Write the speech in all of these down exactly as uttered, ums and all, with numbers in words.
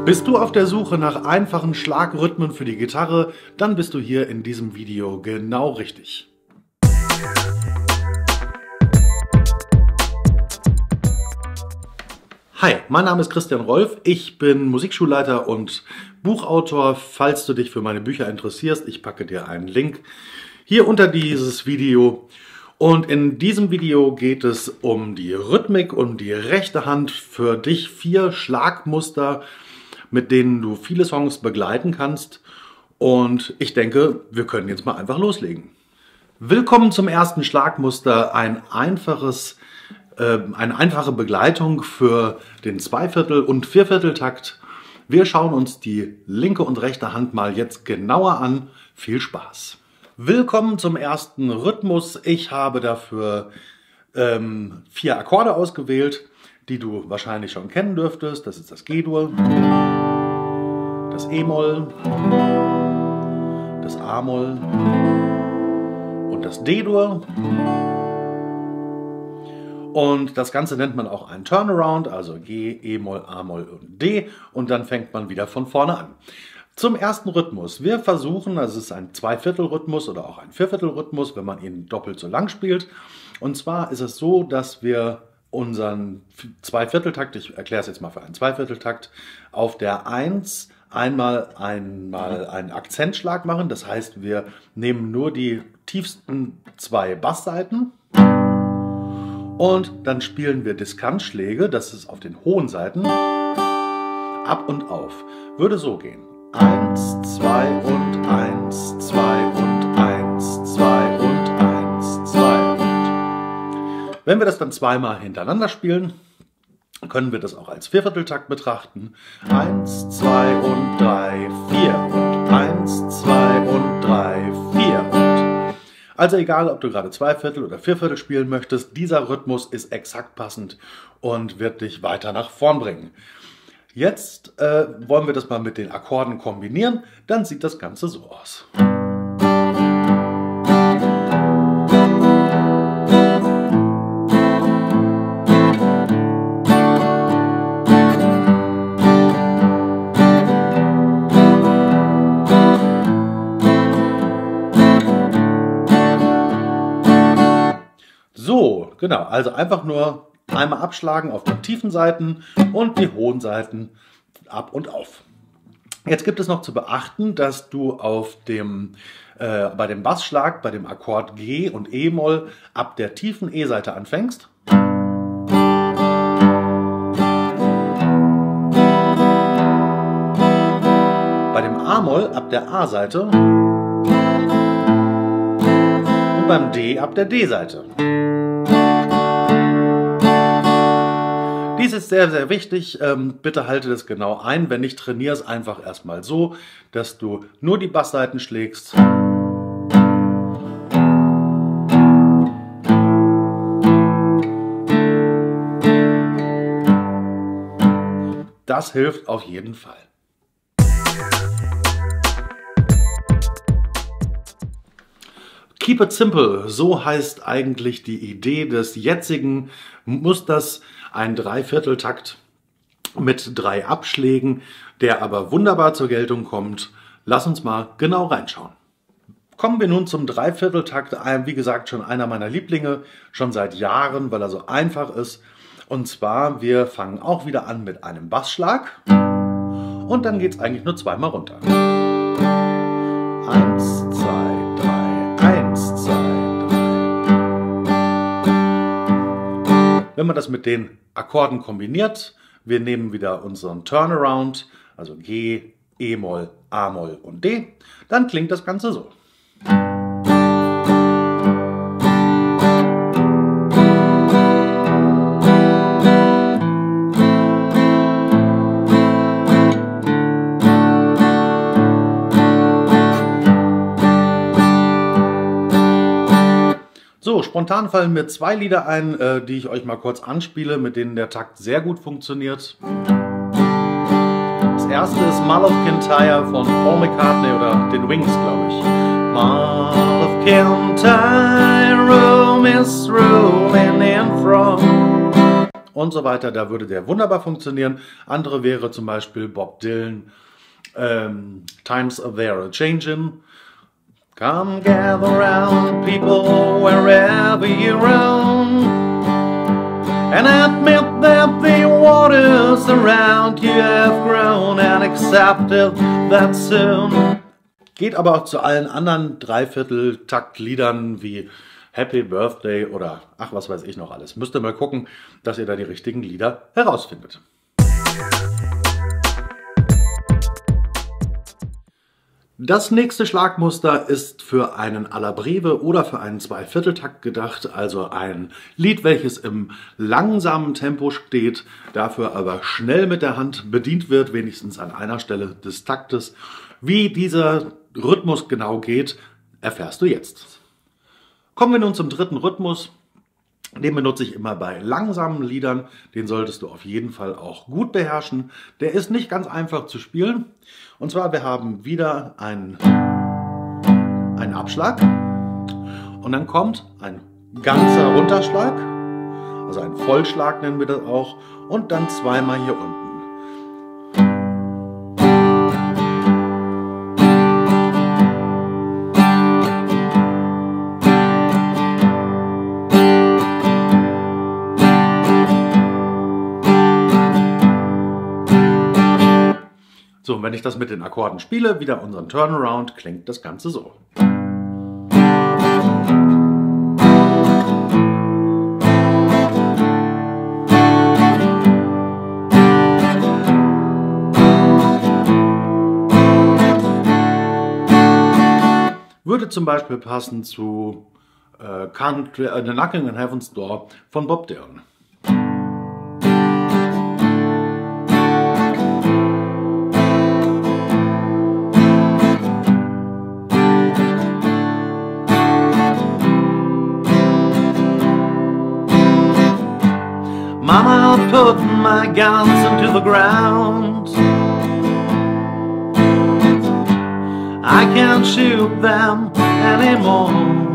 Bist du auf der Suche nach einfachen Schlagrhythmen für die Gitarre, dann bist du hier in diesem Video genau richtig. Hi, mein Name ist Christian Rolf, ich bin Musikschulleiter und Buchautor. Falls du dich für meine Bücher interessierst, ich packe dir einen Link hier unter dieses Video. Und in diesem Video geht es um die Rhythmik, um die rechte Hand, für dich vier Schlagmuster, mit denen du viele Songs begleiten kannst. Und ich denke, wir können jetzt mal einfach loslegen. Willkommen zum ersten Schlagmuster, ein einfaches, äh, eine einfache Begleitung für den Zweiviertel- und Viervierteltakt. Wir schauen uns die linke und rechte Hand mal jetzt genauer an. Viel Spaß! Willkommen zum ersten Rhythmus. Ich habe dafür ähm, vier Akkorde ausgewählt, die du wahrscheinlich schon kennen dürftest. Das ist das G-Dur, das E-Moll, das A-Moll und das D-Dur. Und das Ganze nennt man auch einen Turnaround, also G, E-Moll, A-Moll und D. Und dann fängt man wieder von vorne an. Zum ersten Rhythmus. Wir versuchen, also es ist ein Zweiviertelrhythmus oder auch ein Vierviertelrhythmus, wenn man ihn doppelt so lang spielt. Und zwar ist es so, dass wir unseren Zweivierteltakt, ich erkläre es jetzt mal für einen Zweivierteltakt, auf der eins einmal einmal einen Akzentschlag machen. Das heißt, wir nehmen nur die tiefsten zwei Bassseiten und dann spielen wir Diskantschläge, das ist auf den hohen Seiten, ab und auf. Würde so gehen. eins, zwei und eins, zwei und eins, zwei und eins, zwei und. Wenn wir das dann zweimal hintereinander spielen, können wir das auch als Viervierteltakt betrachten. eins, zwei und drei, vier und eins, zwei und drei, vier und. Also egal, ob du gerade Zweiviertel oder Vierviertel spielen möchtest, dieser Rhythmus ist exakt passend und wird dich weiter nach vorn bringen. Jetzt äh, wollen wir das mal mit den Akkorden kombinieren, dann sieht das Ganze so aus. So, genau, also einfach nur einmal abschlagen auf die tiefen Seiten und die hohen Seiten ab und auf. Jetzt gibt es noch zu beachten, dass du auf dem, äh, bei dem Bassschlag, bei dem Akkord G und E-Moll ab der tiefen E-Seite anfängst. Bei dem A-Moll ab der A-Seite und beim D ab der D-Seite. Dies ist sehr, sehr wichtig. Ähm, bitte halte das genau ein. Wenn nicht, trainiere es einfach erstmal so, dass du nur die Bassseiten schlägst. Das hilft auf jeden Fall. Keep it simple, so heißt eigentlich die Idee des jetzigen Musters, ein Dreivierteltakt mit drei Abschlägen, der aber wunderbar zur Geltung kommt. Lass uns mal genau reinschauen. Kommen wir nun zum Dreivierteltakt, wie gesagt schon einer meiner Lieblinge, schon seit Jahren, weil er so einfach ist. Und zwar, wir fangen auch wieder an mit einem Bassschlag und dann geht es eigentlich nur zweimal runter. Eins, zwei, drei, eins, zwei, drei. Wenn man das mit den Akkorden kombiniert, wir nehmen wieder unseren Turnaround, also G, E-Moll, A-Moll und D, dann klingt das Ganze so. So, spontan fallen mir zwei Lieder ein, äh, die ich euch mal kurz anspiele, mit denen der Takt sehr gut funktioniert. Das erste ist Mull of Kintyre von Paul McCartney oder den Wings, glaube ich. Mull of Kintyre, room is rooming in from. und so weiter. Da würde der wunderbar funktionieren. Andere wäre zum Beispiel Bob Dylan, ähm, Times They Are A-Changin'. Come gather round, people, wherever you roam, and admit that the waters around you have grown and accepted that soon. Geht aber auch zu allen anderen Dreiviertel-Takt-Liedern wie Happy Birthday oder ach, was weiß ich noch alles. Müsst ihr mal gucken, dass ihr da die richtigen Lieder herausfindet. Das nächste Schlagmuster ist für einen Alla Breve oder für einen Zweivierteltakt gedacht, also ein Lied, welches im langsamen Tempo steht, dafür aber schnell mit der Hand bedient wird, wenigstens an einer Stelle des Taktes. Wie dieser Rhythmus genau geht, erfährst du jetzt. Kommen wir nun zum dritten Rhythmus. Den benutze ich immer bei langsamen Liedern. Den solltest du auf jeden Fall auch gut beherrschen. Der ist nicht ganz einfach zu spielen. Und zwar, wir haben wieder einen, einen Abschlag. Und dann kommt ein ganzer Runterschlag. Also ein Vollschlag nennen wir das auch. Und dann zweimal hier unten. So, und wenn ich das mit den Akkorden spiele, wieder unseren Turnaround, klingt das Ganze so. Würde zum Beispiel passen zu äh, Country, äh, The Knocking on Heaven's Door von Bob Dylan. Mama, I'll put my guns into the ground. I can't shoot them anymore.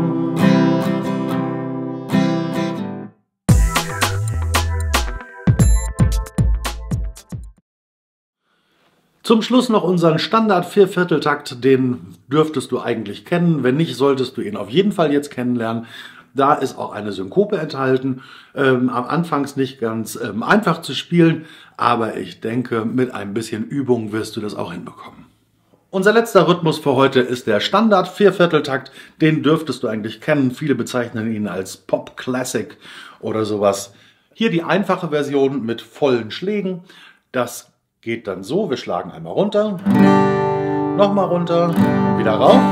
Zum Schluss noch unseren Standard-Viervierteltakt, den dürftest du eigentlich kennen. Wenn nicht, solltest du ihn auf jeden Fall jetzt kennenlernen. Da ist auch eine Synkope enthalten. Ähm, am Anfangs nicht ganz ähm, einfach zu spielen, aber ich denke, mit ein bisschen Übung wirst du das auch hinbekommen. Unser letzter Rhythmus für heute ist der Standard-Viervierteltakt. Den dürftest du eigentlich kennen. Viele bezeichnen ihn als Pop-Classic oder sowas. Hier die einfache Version mit vollen Schlägen. Das geht dann so, wir schlagen einmal runter, nochmal runter, wieder rauf.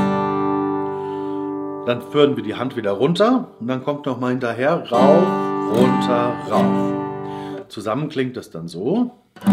Dann führen wir die Hand wieder runter und dann kommt nochmal hinterher rauf, runter, rauf. Zusammen klingt das dann so.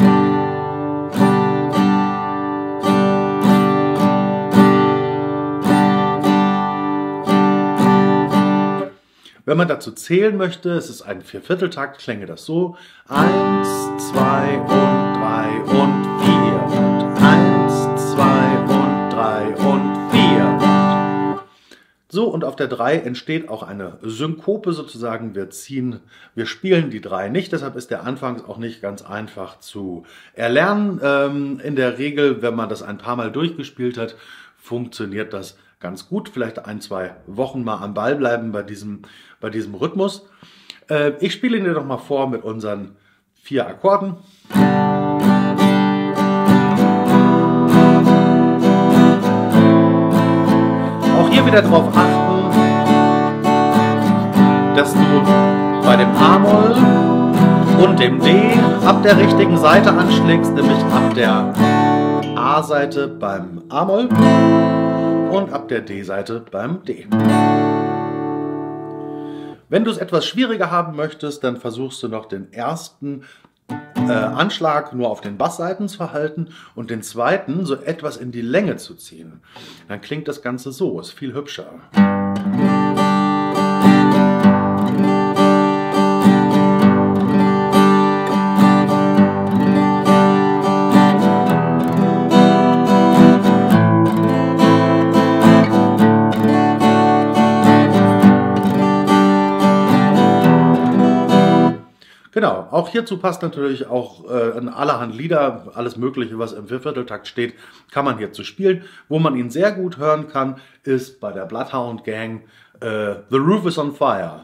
Wenn man dazu zählen möchte, es ist ein Viervierteltakt, klänge das so. Eins, zwei und drei und vier. Und eins, zwei und drei und vier. So, und auf der drei entsteht auch eine Synkope sozusagen. Wir ziehen, wir spielen die drei nicht, deshalb ist der Anfang auch nicht ganz einfach zu erlernen. Ähm, in der Regel, wenn man das ein paar Mal durchgespielt hat, funktioniert das ganz gut. Vielleicht ein, zwei Wochen mal am Ball bleiben bei diesem, bei diesem Rhythmus. Äh, ich spiele ihn dir doch mal vor mit unseren vier Akkorden. Auch hier wieder darauf achten, dass du bei dem A-Moll und dem D ab der richtigen Seite anschlägst, nämlich ab der A-Seite beim A-Moll und ab der D-Seite beim D. Wenn du es etwas schwieriger haben möchtest, dann versuchst du noch den ersten äh, Anschlag nur auf den Bassseiten zu halten und den zweiten so etwas in die Länge zu ziehen. Dann klingt das Ganze so, ist viel hübscher. Genau, auch hierzu passt natürlich auch äh, an allerhand Lieder, alles Mögliche, was im Viervierteltakt steht, kann man hierzu spielen. Wo man ihn sehr gut hören kann, ist bei der Bloodhound Gang äh, The Roof is on Fire.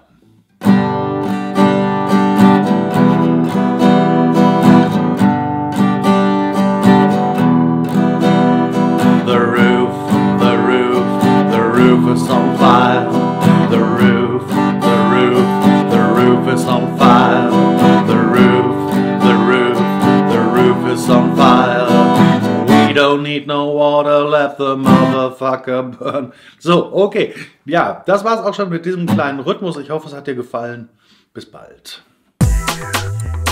The roof, the roof, the roof is on fire. The roof, the roof, the roof is on fire. The roof, the roof, the roof is on fire. We don't need no water, let the motherfucker burn. So, okay. Ja, das war's auch schon mit diesem kleinen Rhythmus. Ich hoffe, es hat dir gefallen. Bis bald.